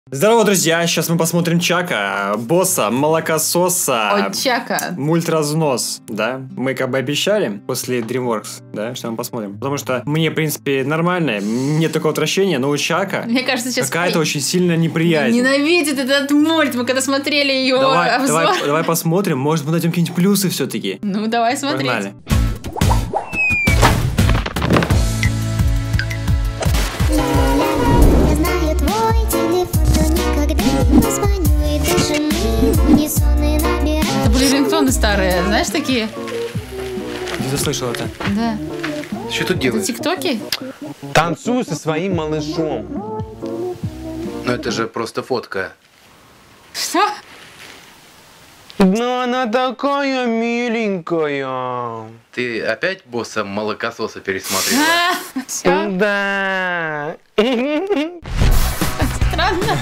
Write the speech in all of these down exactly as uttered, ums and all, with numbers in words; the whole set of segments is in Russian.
Здорово, друзья! Сейчас мы посмотрим Чака, босса, молокососа. О, Чака. Мультразнос, да? Мы как бы обещали после DreamWorks, да, что мы посмотрим. Потому что мне, в принципе, нормально, нет такого отвращения, но у Чака Мне кажется, сейчас какая-то очень сильно неприязнь. Ненавидит этот мульт. Мы когда смотрели ее давай, обзор. Давай, давай посмотрим, может мы найдем какие-нибудь плюсы все-таки. Ну, давай смотреть. Погнали. Это были рингтоны старые, знаешь, такие? Ты заслышал это? Да. Что тут делаешь? Это тиктоки? Танцую со своим малышом. Но это же просто фотка. Что? Но она такая миленькая. Ты опять босса молокососа пересмотрела? А, все. Да. Странно.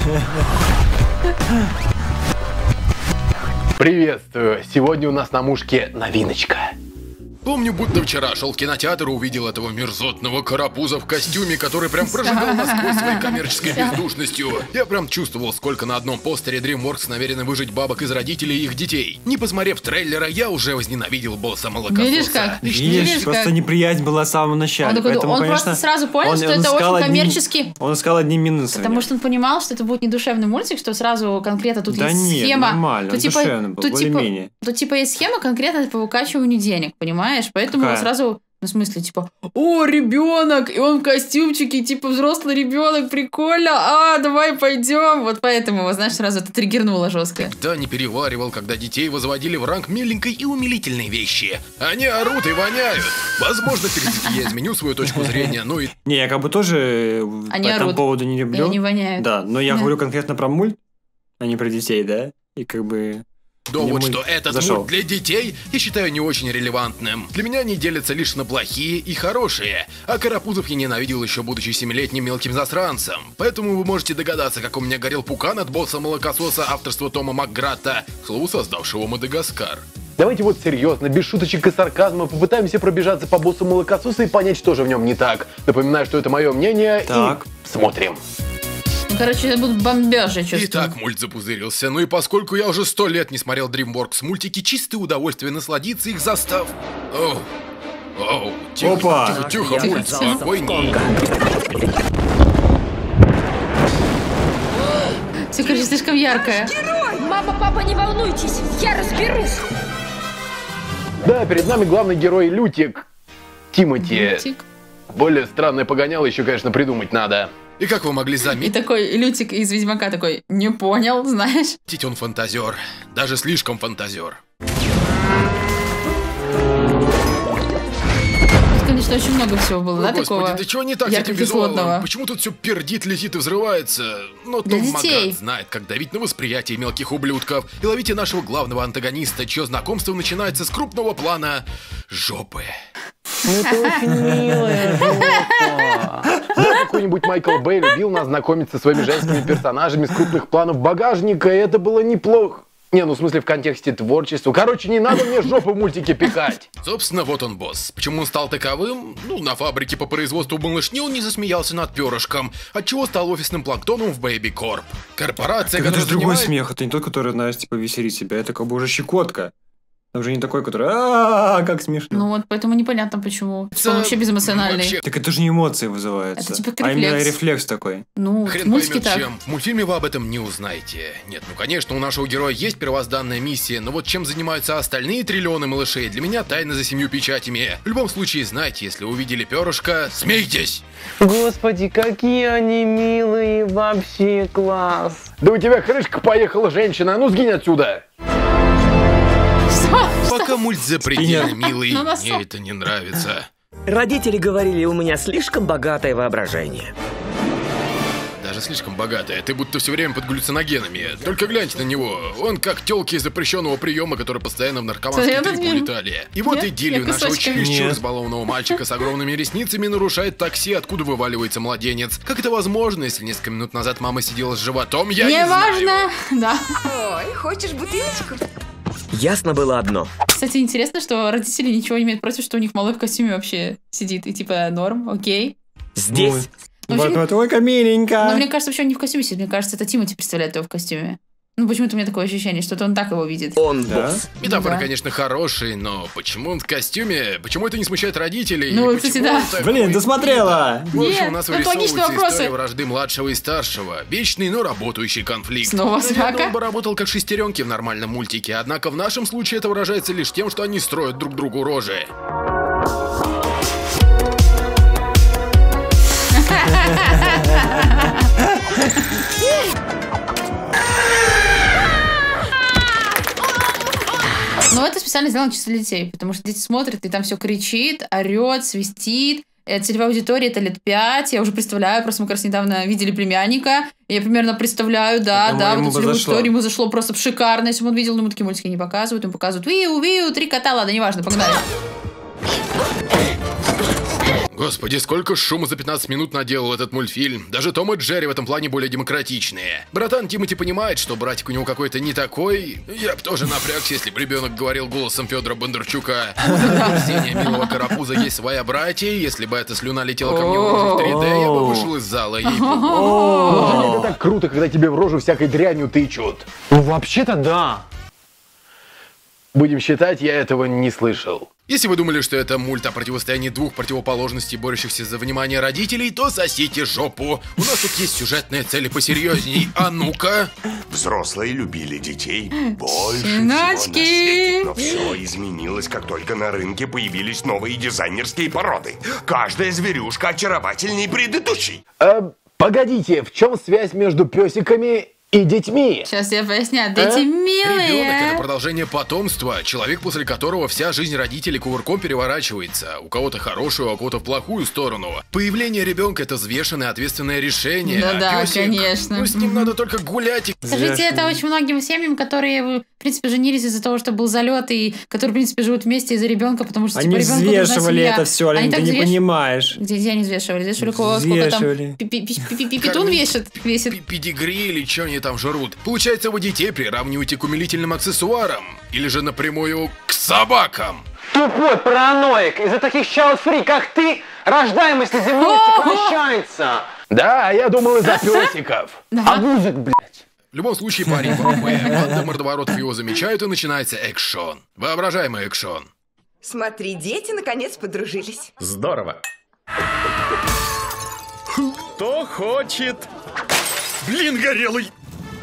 Приветствую! Сегодня у нас на мушке новиночка. Помню, будто вчера шел в кинотеатр и увидел этого мерзотного карапуза в костюме, который прям прожигал насквозь своей коммерческой бездушностью. Я прям чувствовал, сколько на одном постере DreamWorks намерены выжить бабок из родителей и их детей. Не посмотрев трейлера, я уже возненавидел босса молокососа. Видишь как? Видишь, Видишь, просто как? неприязнь была с самого начала. Он, такой, Поэтому, он конечно, просто сразу понял, он- что он это искал очень одни- коммерческий. Он искал одни минусы. Потому что он понимал, что это будет не душевный мультик, что сразу конкретно тут Да есть нет, схема. нормально, тут, он типа, душевный был, тут, типа, более-менее. тут типа есть схема конкретно по выкачиванию денег, понимаешь? Поэтому Какая? сразу, ну, в смысле, типа, о, ребенок, и он в костюмчике, типа, взрослый ребенок, прикольно, а, давай пойдем. Вот поэтому его, знаешь, сразу это триггернуло жестко. Никогда не переваривал, когда детей возводили в ранг миленькой и умилительной вещи. Они орут и воняют. Возможно, перед я изменю свою точку зрения, ну и... Не, я как бы тоже Они по этому орут. поводу не люблю. И они воняют. Да, но я Да. говорю конкретно про мульт, а не про детей, да? И как бы... Довод, Мне что мульт этот зашел. мульт для детей, я считаю не очень релевантным. Для меня они делятся лишь на плохие и хорошие. А карапузов я ненавидел еще будучи семилетним мелким засранцем. Поэтому вы можете догадаться, как у меня горел пукан от босса молокососа авторства Тома Макгратта, к слову, создавшего Мадагаскар. Давайте вот серьезно, без шуточек и сарказма, попытаемся пробежаться по боссу молокососа и понять, что же в нем не так. Напоминаю, что это мое мнение, Так. и смотрим. Ну, короче, это будут бомбежи, чувствую. Итак, мульт запузырился. Ну и поскольку я уже сто лет не смотрел DreamWorks мультики, чистое удовольствие насладиться их застав. Оу. Оу. Тихо, Опа. тихо, тихо, Тихо, мульт, тихо. спокойней. Все, короче, слишком яркое. Мама, папа, не волнуйтесь, я разберусь. Да, перед нами главный герой Лютик. Тимати. Лютик. Более странное погоняло еще, конечно, придумать надо. И как вы могли И заметить, такой Лютик из Ведьмака такой, не понял, знаешь? он фантазер. Даже слишком фантазер. Тут, конечно, очень много всего было, О, да, господи, такого? да чего не так с этим ярко-кислотного. визуалом? Почему тут все пердит, летит и взрывается? Но Для Том детей. Макград знает, как давить на восприятие мелких ублюдков. И ловите нашего главного антагониста, чье знакомство начинается с крупного плана жопы. Ну это очень милая жопа. Какой-нибудь Майкл Бэй любил нас знакомить со своими женскими персонажами с крупных планов багажника, и это было неплохо. Не, ну в смысле в контексте творчества. Короче, не надо мне жопу в мультике пикать. Собственно, вот он босс. Почему он стал таковым? Ну, на фабрике по производству малышни он не засмеялся над перышком, отчего стал офисным планктоном в Baby Corp. Корпорация, Так это которая же другой занимает- смех, это не тот, который, знаешь, типа веселит себя, это как бы уже щекотка. Там же не такой, который а как смешно. Ну вот, поэтому непонятно почему. Это Он вообще безэмоциональный. вообще Так это же не эмоции вызываются, Это типа а именно рефлекс. рефлекс такой. Ну, в Хрен мультике поймет так. чем. В мультфильме вы об этом не узнаете. Нет, ну конечно, у нашего героя есть первозданная миссия, но вот чем занимаются остальные триллионы малышей, для меня тайна за семью печатями. В любом случае, знайте, если увидели перышко, смейтесь! Господи, какие они милые, вообще класс. Да у тебя крышка поехала, женщина, а ну сгинь отсюда. Что? Пока мульт запредельно милый, Ну, на мне это не нравится. Родители говорили, у меня слишком богатое воображение. Даже слишком богатая, ты будто все время под галлюциногенами. Только гляньте на него, он как тёлки из запрещенного приема, которые постоянно в наркоманский Что, я трип подвину? улетали. И вот Я- идиллию я нашего кусочками. чересчур Нет. избалованного мальчика с огромными ресницами нарушает такси, откуда вываливается младенец. Как это возможно, если несколько минут назад мама сидела с животом, я не, Не знаю. важно. Да. Ой, хочешь бутылочку? Ясно было одно. Кстати, интересно, что родители ничего не имеют против, что у них малой в костюме вообще сидит. И типа норм, окей. Здесь Вот, вот, ой-ка, миленько. Но мне кажется, вообще он не в костюме сидит. Мне кажется, это Тимати представляет его в костюме. Ну, почему-то у меня такое ощущение, что-то он так его видит. Он Да? босс. Метафора, Да. конечно, хороший, но почему он в костюме? Почему это не смущает родителей? Ну, И кстати, почему да. он такой? Блин, ты смотрела. В общем, Нет, у нас тут логичные вырисовывается вопросы. история вражды младшего и старшего. Вечный, но работающий конфликт. Снова Наверное, срака? он бы работал как шестеренки в нормальном мультике, однако в нашем случае это выражается лишь тем, что они строят друг другу рожи. Но это специально сделано чисто для детей, потому что дети смотрят, и там все кричит, орет, свистит. Э, Целевая аудитория это лет пять. Я уже представляю, просто мы как раз недавно видели племянника. и Я примерно представляю, да, Я думаю, да, ему вот бы эту целевую зашло. аудиторию ему зашло просто шикарно. Если бы он видел, но ему такие мультики не показывают, ему показывают виу, виу, три кота, ладно, неважно, погнали. Господи, сколько шума за пятнадцать минут наделал этот мультфильм. Даже Том и Джерри в этом плане более демократичные. Братан Тимати понимает, что братик у него какой-то не такой. Я бы тоже напрягся, если бы ребенок говорил голосом Федора Бондарчука. У Арсения Милого Карапуза есть своя братья. Если бы эта слюна летела ко мне в рожу в три дэ, я бы вышел из зала. ей-богу. Это так круто, когда тебе в рожу всякой дрянью тычут. Ну, вообще-то да. Будем считать, я этого не слышал. Если вы думали, что это мульт о противостоянии двух противоположностей, борющихся за внимание родителей, то сосите жопу. У нас тут есть сюжетные цели посерьезней. А ну-ка. Взрослые любили детей больше всего Щеночки! на свете. Но все изменилось, как только на рынке появились новые дизайнерские породы. Каждая зверюшка очаровательней предыдущей. А, погодите, в чем связь между песиками и детьми? Сейчас я поясняю. Да эти Ребенок — это милые. продолжение потомства, человек, после которого вся жизнь родителей кувырком переворачивается. У кого-то хорошую, а у кого-то в плохую сторону. Появление ребенка — это взвешенное ответственное решение. Да-да, а пёсик, конечно. Ну, с ним надо только гулять и... Скажите это очень многим семьям, которые, в принципе, женились из-за того, что был залет, и которые, в принципе, живут вместе из-за ребенка, потому что, Они типа, ребенку нужна взвешивали семья. это все, Алина, Они ты так не взвеш- понимаешь. Где, где они взвешивали? Взвешивали кого? Сколько там? Взвешивали. Пи- пи- пи- пи- пи- Питун весит? Весит. Пи- Педигри или что они там жрут. Получается, вы детей приравниваете к умилительным аксессуарам. Или же напрямую к собакам. Тупой параноик. Из-за таких child-free, как ты, рождаемость на Земле сокращается. Да, я думал из-за песиков. А музык, блядь. В любом случае, парень в АП. Банда мордоворотов его замечают, и начинается экшон. Воображаемый экшон. Смотри, дети наконец подружились. Здорово. Кто хочет? Блин, горелый.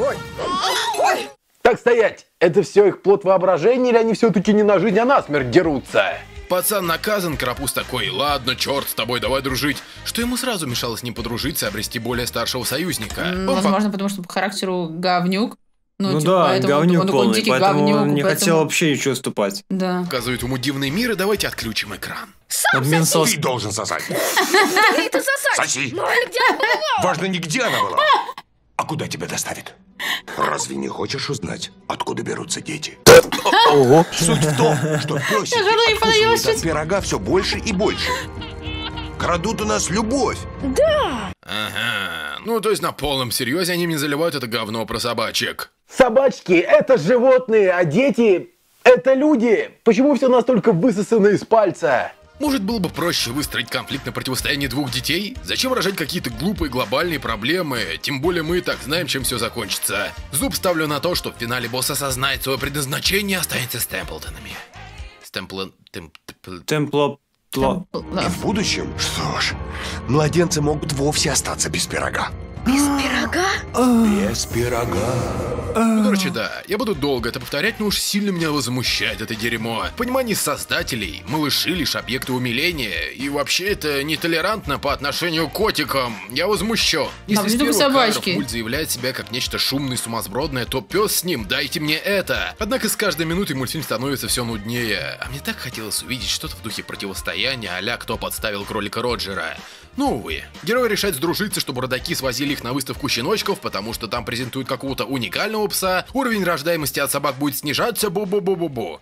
Так стоять, это все их плод воображения, или они все-таки не на жизнь, а на смерть дерутся? Пацан наказан, Карапуз такой: ладно, черт с тобой, давай дружить. Что ему сразу мешало с ним подружиться и обрести более старшего союзника? М, Он Возможно, потому что по характеру говнюк. Ну, Ну типа, да, поэтому говнюк он такой полный, дикий поэтому говнюк. он не поэтому- хотел вообще ничего ступать. Да. показывает ему дивный мир, и давайте отключим экран. Обмен сос. Ты должен сосать. Ты это сосать! Соси. Ну, а где она была? Важно не где она была, а куда тебя доставит. Разве не хочешь узнать, откуда берутся дети? Суть в том, что песики жру и подаюсь откусывают от чуть. пирога все больше и больше. Крадут у нас любовь. Ага. Ну, то есть на полном серьезе они мне заливают это говно про собачек. Собачки — это животные, а дети — это люди. Почему все настолько высосано из пальца? Может, было бы проще выстроить конфликт на противостоянии двух детей? Зачем рожать какие-то глупые глобальные проблемы? Тем более мы и так знаем, чем все закончится. Зуб ставлю на то, что в финале босс осознает свое предназначение и останется с Темплтонами. С Темплтон... Тем... Тем... Темпло... Тло. Да. И в будущем, что ж, младенцы могут вовсе остаться без пирога. Без пирога? Без пирога. Ну, короче, да, я буду долго это повторять, но уж сильно меня возмущает это дерьмо. В понимании создателей, малыши лишь объекты умиления, и вообще это нетолерантно по отношению к котикам. Я возмущен. Если А с где только первых кадров собачки? мульт заявляет себя как нечто шумное и сумасбродное, то пес с ним, дайте мне это. Однако с каждой минутой мультфильм становится все нуднее. А мне так хотелось увидеть что-то в духе противостояния а-ля «Кто подставил кролика Роджера». Ну, увы. Герой решает сдружиться, чтобы родаки свозили их на выставку щеночков, потому что там презентуют какого-то уникального пса. Уровень рождаемости от собак будет снижаться, бу-бу-бу-бу-бу.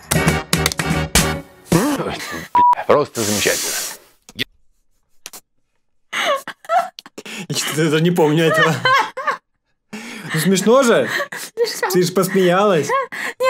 Просто замечательно. Я что-то даже не помню этого. Ну смешно же. Ты же посмеялась. Нет,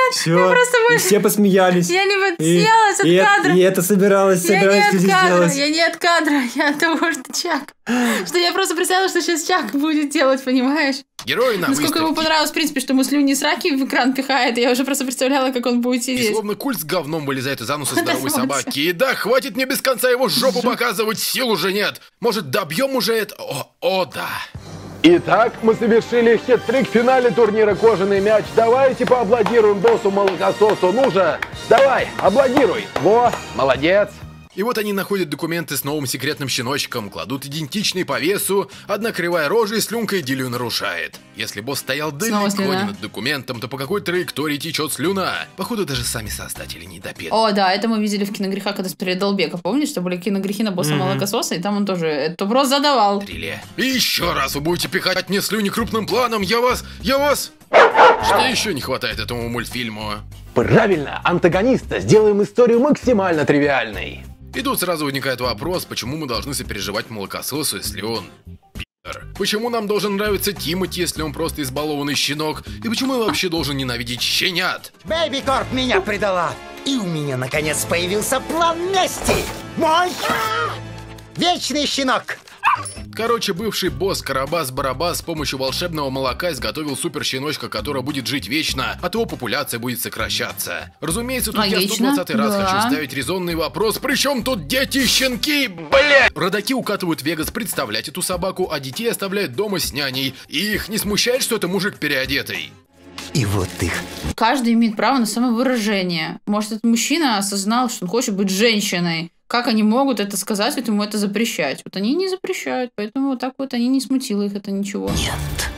Все, я просто и больше... все посмеялись. Я не И, подсмеялась от и, это- кадра. и это собиралось, Я не собиралось от люди кадра, сделать. я не от кадра, я от того, что Чак. Что я просто представила, что сейчас Чак будет делать, понимаешь? Герой на Насколько ему выставке. понравилось, в принципе, что ему слюни сраки в экран пихает, я уже просто представляла, как он будет И сидеть. словно куль с говном вылезает из ануса Это здоровой солнце. собаки. И да, хватит мне без конца его жопу показывать, сил уже нет. Может, добьем уже это? О, о, да. Итак, мы совершили хет-трик в финале турнира «Кожаный мяч». Давайте поаплодируем боссу-молокососу. Ну же, давай, аплодируй. Во, молодец. И вот они находят документы с новым секретным щеночком, кладут идентичный по весу, одна кривая рожа и слюнка идиллию нарушает. Если босс стоял Снова далеко слюна. не над документом, то по какой траектории течет слюна? Походу, даже сами создатели не допели. О, да, это мы видели в «Киногрехах», когда смотрели Долбека. Помнишь, что были киногрехи на босса Мгм. молокососа, и там он тоже этот вопрос задавал. И еще раз вы будете пихать мне слюни крупным планом, я вас, я вас... Что еще не хватает этому мультфильму? Правильно, антагониста. Сделаем историю максимально тривиальной. И тут сразу возникает вопрос, почему мы должны сопереживать молокососу, если он пи***р? Почему нам должен нравиться Тимати, если он просто избалованный щенок? И почему я вообще должен ненавидеть щенят? Бэйби Корп меня предала. И у меня, наконец, появился план мести. Мой вечный щенок. Короче, бывший босс Карабас-Барабас с помощью волшебного молока изготовил супер-щеночка, который будет жить вечно, а то популяция будет сокращаться. Разумеется, тут я Логично, сто двадцатый раз да. хочу ставить резонный вопрос, при чем тут дети и щенки, бля! Родаки укатывают в Вегас представлять эту собаку, а детей оставляют дома с няней. И их не смущает, что это мужик переодетый? И вот их. Каждый имеет право на самовыражение. Может, этот мужчина осознал, что он хочет быть женщиной. Как они могут это сказать, вот ему это запрещать? Вот они не запрещают, поэтому вот так вот они не смутило их это ничего. Нет.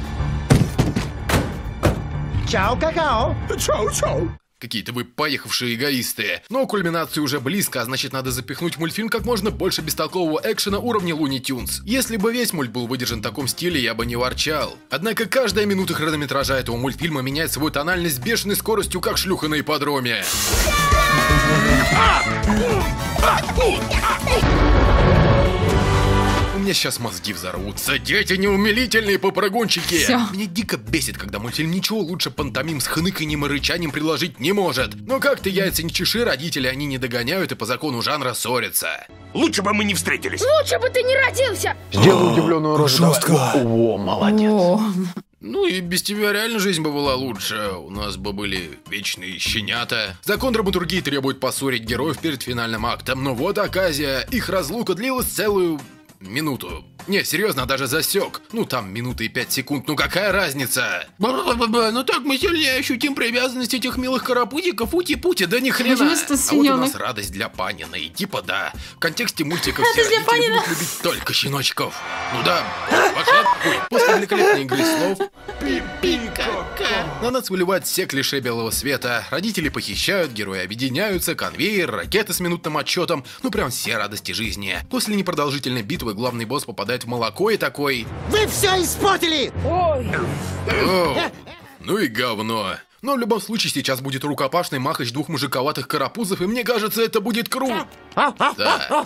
Чао, какао. Чау-чау. Какие-то вы поехавшие эгоисты. Но кульминация уже близко, а значит надо запихнуть в мультфильм как можно больше бестолкового экшена уровня Луни Тюнс. Если бы весь мульт был выдержан в таком стиле, я бы не ворчал. Однако каждая минута хронометража этого мультфильма меняет свою тональность с бешеной скоростью, как шлюха на ипподроме. У меня сейчас мозги взорвутся. Дети неумилительные попрыгунчики. Всё. Меня дико бесит, когда мультфильм ничего лучше пантомим с хныканьем и рычанием предложить не может. Но как-то яйца не чеши, родители они не догоняют и по закону жанра ссорятся. Лучше бы мы не встретились. Лучше бы ты не родился. Сделай удивленную рожу. жестко. давай. О, молодец. О, Ну и без тебя реально жизнь бы была лучше. У нас бы были вечные щенята. Закон драматургии требует поссорить героев перед финальным актом. Но вот оказия. Их разлука длилась целую... минуту. Не, серьезно, даже засек. Ну там минута и пять секунд, ну какая разница? Ба-ба-ба-ба, ну так мы сильнее ощутим привязанность этих милых карапузиков, ути-пути, да ни хрена. Почему что А вот у свинёнок? нас радость для Панина, и типа да. В контексте мультика все Радость для родители Панина. будут любить только щеночков. Ну да, пошла хуй. После великолепной игры слов на нас выливают все клише белого света. Родители похищают, герои объединяются, конвейер, ракеты с минутным отчетом. Ну прям все радости жизни. После непродолжительной битвы главный босс попадает в молоко и такой... Вы все испортили. О, ну и говно. Но в любом случае сейчас будет рукопашный махач двух мужиковатых карапузов, и мне кажется, это будет круто. Да.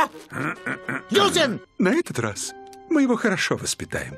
Юзен. На этот раз мы его хорошо воспитаем.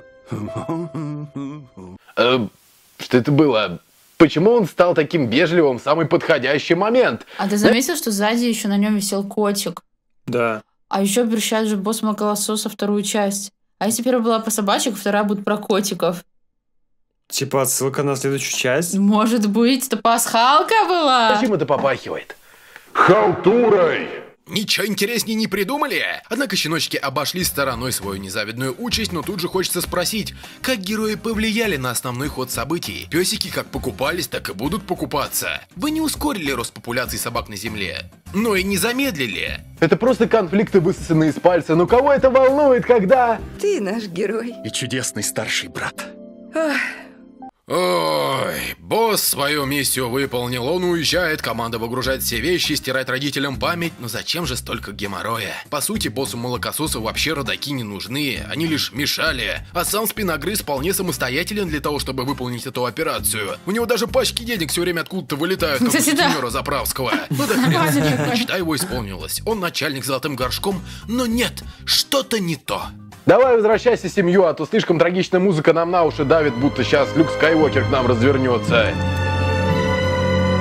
Э, что это было? Почему он стал таким вежливым в самый подходящий момент? а ты заметил, что сзади еще на нем висел котик? Да. А еще обещают же босс молокососа вторую часть. А если первая была про собачек, вторая будет про котиков? Типа отсылка на следующую часть. Может быть, это пасхалка была? Зачем это попахивает? Халтурой! Ничего интереснее не придумали? Однако щеночки обошли стороной свою незавидную участь, но тут же хочется спросить, как герои повлияли на основной ход событий? Песики как покупались, так и будут покупаться. Вы не ускорили рост популяции собак на Земле, но и не замедлили. Это просто конфликты, высосанные из пальца. Но кого это волнует, когда... Ты наш герой. И чудесный старший брат. Ах, Ой, босс свою миссию выполнил, он уезжает, команда выгружает все вещи, стирает родителям память, но зачем же столько геморроя? По сути, боссу молокососа вообще родаки не нужны, они лишь мешали, а сам спиногрыз вполне самостоятелен для того, чтобы выполнить эту операцию. У него даже пачки денег все время откуда-то вылетают, как у Кстати, да. сутенера Заправского. Ну да хрен с ним, мечта его исполнилась, он начальник с золотым горшком, но нет, что-то не то. Давай возвращайся в семью, а то слишком трагичная музыка нам на уши давит, будто сейчас Люк Скайуокер к нам развернется.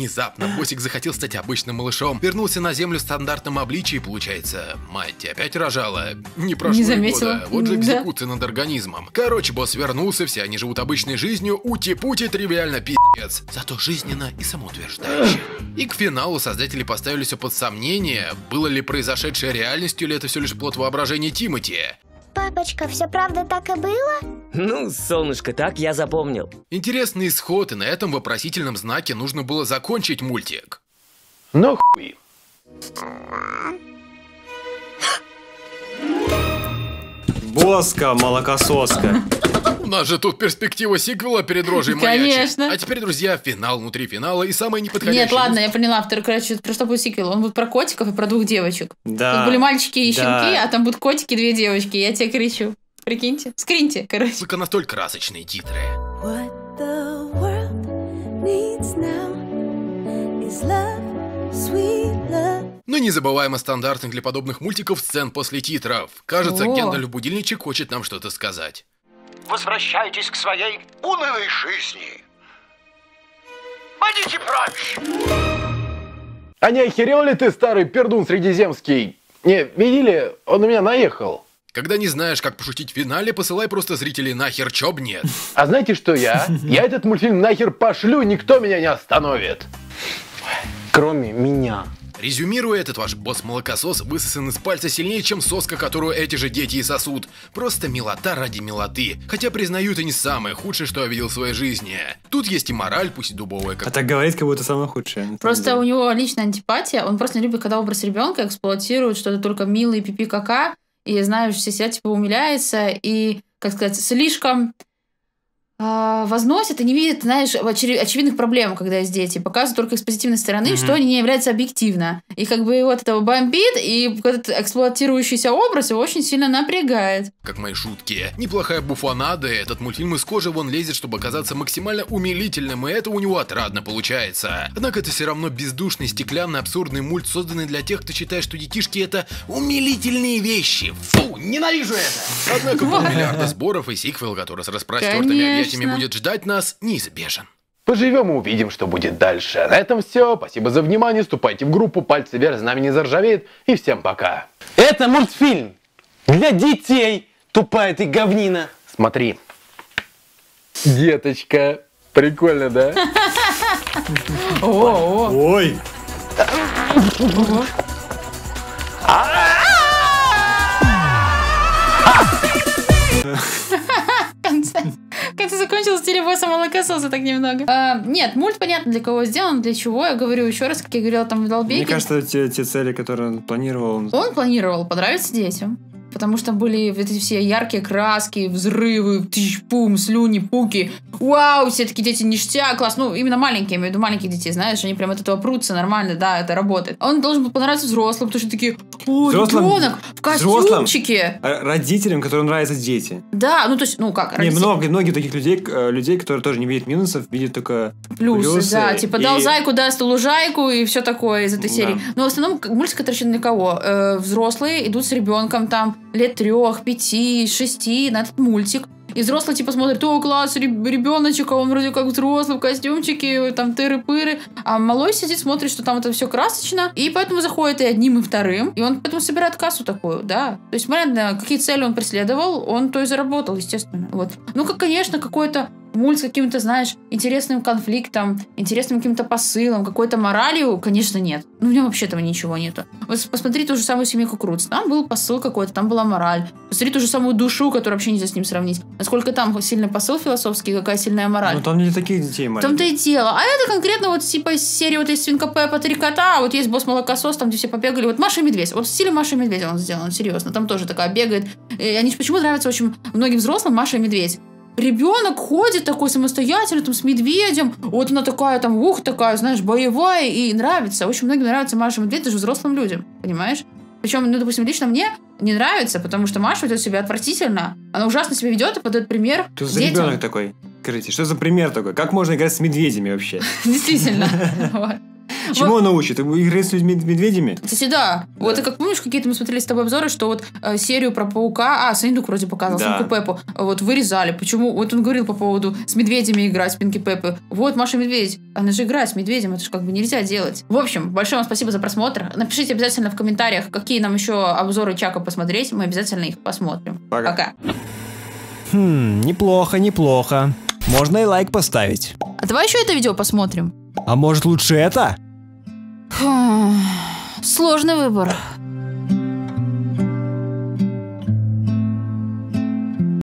внезапно Босик захотел стать обычным малышом, вернулся на землю в стандартном обличии, получается. Мать опять рожала. Не прошло Не и заметила. года. Вот же Да. экзекуция над организмом. Короче, босс вернулся, все они живут обычной жизнью, ути-пути, тривиально пи***ц. Зато жизненно и самоутверждающе. И к финалу создатели поставили все под сомнение, было ли произошедшее реальностью, или это все лишь плод воображения Тимати. Папочка, все правда так и было? Ну, солнышко, так я запомнил. Интересный исход, и на этом вопросительном знаке нужно было закончить мультик. Ну хуй. Боска, молокососка. У нас же тут перспектива сиквела перед рожей маячит. Конечно. А теперь, друзья, финал внутри финала и самый неподходящий. Нет, ладно, я поняла. Второй, короче, про что будет сиквел? Он будет про котиков и про двух девочек. Да. Тут были мальчики и щенки, Да. а там будут котики и две девочки. Я тебе кричу. Прикиньте. Скриньте, короче. Только настолько красочные титры. What the world needs now is love, sweet love. Но не забываем о стандартных для подобных мультиков сцен после титров. Кажется, О. Гендаль Будильничек хочет нам что-то сказать. Возвращайтесь к своей унылой жизни. Пойдите прочь. А не охерел ли ты, старый пердун средиземский? Не, видели? Он на меня наехал. Когда не знаешь, как пошутить в финале, посылай просто зрителей нахер, чё б нет. А знаете что я? Я этот мультфильм нахер пошлю, никто меня не остановит. Кроме меня. Резюмируя, этот ваш босс-молокосос высосан из пальца сильнее, чем соска, которую эти же дети и сосут. Просто милота ради милоты. Хотя, признаю, это не самое худшее, что я видел в своей жизни. Тут есть и мораль, пусть и дубовая. Как... А так говорит, как будто самое худшее. на самом Просто деле. у него личная антипатия. Он просто не любит, когда образ ребенка эксплуатирует что-то только милое, пипи-кака. И, знаешь, все себя типа умиляется и, как сказать, слишком э, возносит и не видит, знаешь, очевид- очевидных проблем, когда есть дети. Показывают только их с позитивной стороны, Мгм. что они не являются объективно. И как бы вот этого бомбит, и этот эксплуатирующийся образ его очень сильно напрягает. Как мои шутки. Неплохая буфонада, этот мультфильм из кожи вон лезет, чтобы оказаться максимально умилительным, и это у него отрадно получается. Однако это все равно бездушный, стеклянный, абсурдный мульт, созданный для тех, кто считает, что детишки это умилительные вещи. Фу, ненавижу это! Однако полмиллиарда сборов и сиквел, который с распростертыми Конечно. объятиями будет ждать нас, неизбежен. Поживем и увидим, что будет дальше. На этом все. Спасибо за внимание. Вступайте в группу. Пальцы вверх, знамя не заржавеет. И всем пока. Это мультфильм для детей, тупая ты говнина. Смотри. Деточка. Прикольно, да? О, Ой! В конце, в конце закончилось в стиле босса молокососа так немного. А, нет, мульт понятно для кого сделан, для чего. Я говорю еще раз, как я говорила там в Долбеге. Мне кажется, те, те цели, которые он планировал... он- Он планировал понравиться детям. Потому что были вот эти все яркие краски, взрывы, тыщ-пум, слюни, пуки. Вау, все такие дети ништяк, класс. Ну, именно маленькие, я имею в виду маленьких детей, знаешь, они прям от этого прутся нормально, да, это работает. Он должен был понравиться взрослым, потому что такие, о, Взрослым- ребенок в костюмчике. Р- Родителям, которым нравятся дети. Да, ну то есть, ну как, Не, родители- много, многие таких людей, э, людей, которые тоже не видят минусов, видят только Плюсы, плюсы. да, типа И- дал зайку, даст лужайку и все такое из этой Да. серии. Но в основном к- мультик это рассчитан для кого? Э, взрослые идут с ребенком там лет трех, пяти, шести на этот мультик. И взрослые типа смотрят, о, класс, ребеночек, а он вроде как взрослый в костюмчике, там тыры-пыры. А малой сидит, смотрит, что там это все красочно, и поэтому заходит и одним, и вторым. И он поэтому собирает кассу такую, да. То есть, смотря на какие цели он преследовал, он то и заработал, естественно. Вот. Ну, как, конечно, какой-то мульт с каким-то, знаешь, интересным конфликтом, интересным каким-то посылом, какой-то моралью, конечно, нет. Ну, в нем вообще этого ничего нету. Вот посмотри ту же самую «Семейку Крудс». Там был посыл какой-то, там была мораль. Посмотри ту же самую «Душу», которую вообще нельзя с ним сравнить. Насколько там сильный посыл философский, какая сильная мораль. Ну, там не для таких детей В маленьких. том-то и дело. А это конкретно вот типа из серии вот есть «Свинка Пеппа», «Три кота», а вот есть «Босс Молокосос», там где все побегали. Вот «Маша и Медведь». Вот в стиле «Маши и Медведя» он сделан, серьезно. Там тоже такая бегает. И они почему нравятся очень многим взрослым «Маша и Медведь». Ребенок ходит такой самостоятельно, там, с медведем. Вот она такая, там, ух, такая, знаешь, боевая, и нравится. Очень многим нравится Маша и Медведь, даже взрослым людям, понимаешь? Причем, ну, допустим, лично мне не нравится, потому что Маша ведет себя отвратительно. Она ужасно себя ведет и подает пример Что за детям. ребенок такой? Скажите, что за пример такой? Как можно играть с медведями вообще? Действительно. Вот. Чему он научит? Игры с людьми-медведями? Кстати, да. Вот, и как помнишь, какие-то мы смотрели с тобой обзоры, что вот э, серию про паука, а, Сундук вроде показал, Да. Свинку Пеппу, вот вырезали. Почему? Вот он говорил по поводу с медведями играть, Спинки Пеппы. Вот, Маша Медведь, она же играет с медведем, это же как бы нельзя делать. В общем, большое вам спасибо за просмотр. Напишите обязательно в комментариях, какие нам еще обзоры Чака посмотреть, мы обязательно их посмотрим. Пока. Пока. Хм, неплохо, неплохо. Можно и лайк поставить. А давай еще это видео посмотрим. А может лучше это? Сложный выбор.